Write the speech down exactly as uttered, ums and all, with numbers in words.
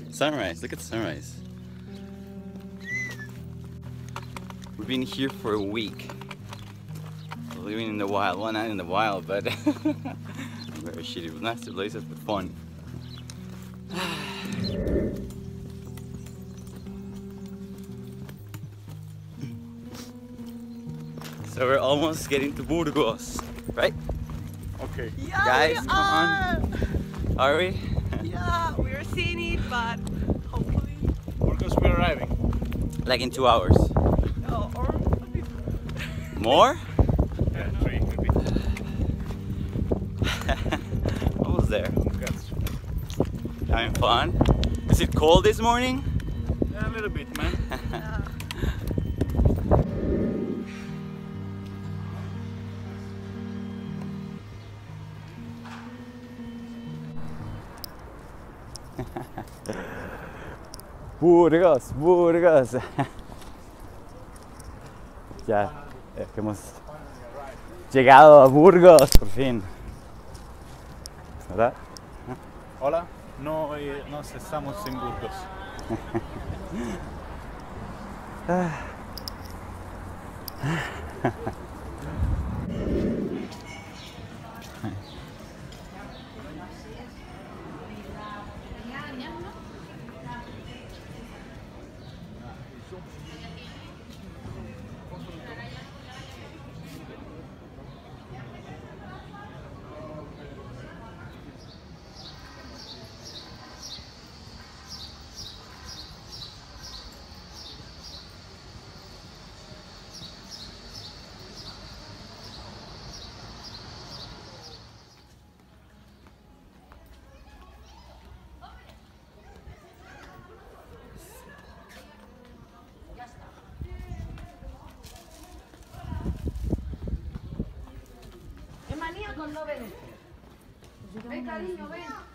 Sunrise, look at the sunrise. We've been here for a week. Living in the wild. Well, not in the wild, but very shitty. Nice places, but fun. So we're almost getting to Burgos, right? Okay. Yeah, Guys, we come are. on. Are we? Yeah, we're seeing it, but hopefully. Burgos, we're arriving. Like in two hours. No, or More? Yeah, three maybe. Almost there. That's Having fun. Is it cold this morning? yeah, a little bit, man. uh, Burgos, Burgos. Ya, es que hemos llegado a Burgos, por fin. ¿Verdad? Hola, no, eh, nos estamos en Burgos. Emaníaco, no ven. Ven, cariño, ven.